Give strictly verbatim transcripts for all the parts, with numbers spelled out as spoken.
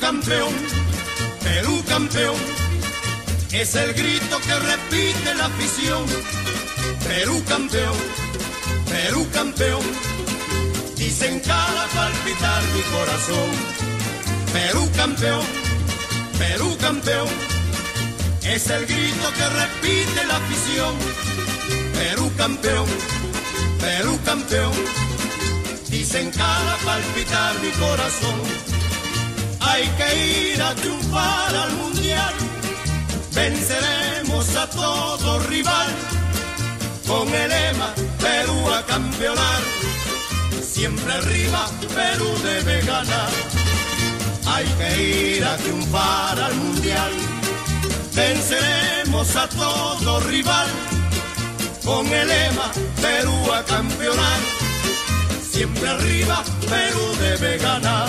campeón, Perú campeón, es el grito que repite la afición. Perú campeón, Perú campeón, dicen cada palpitar mi corazón. Perú campeón, Perú campeón, es el grito que repite la afición. Perú campeón, Perú campeón, dicen cada palpitar mi corazón. Hay que ir a triunfar al mundial, venceremos a todo rival, con el lema Perú a campeonar, siempre arriba Perú debe ganar. Hay que ir a triunfar al mundial, venceremos a todo rival, con el lema Perú a campeonar, siempre arriba Perú debe ganar.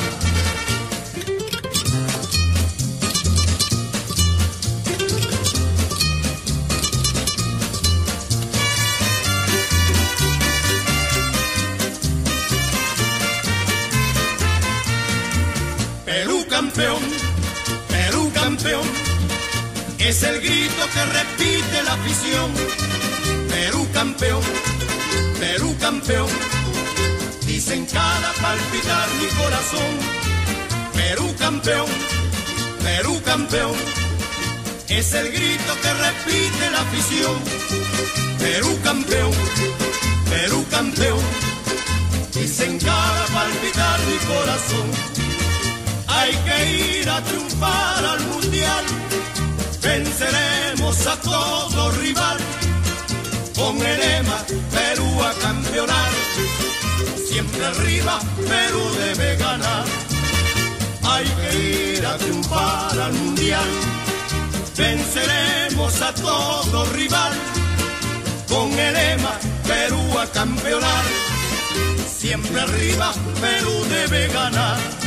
Perú campeón, Perú campeón, es el grito que repite la afición. Perú campeón, Perú campeón, dicen cada palpitar mi corazón. Perú campeón, Perú campeón, es el grito que repite la afición. Perú campeón, Perú campeón, dicen cada palpitar mi corazón. Hay que ir a triunfar al mundial, venceremos a todo rival, con el lema Perú a campeonar, siempre arriba Perú debe ganar. Hay que ir a triunfar al mundial, venceremos a todo rival, con el lema Perú a campeonar, siempre arriba Perú debe ganar.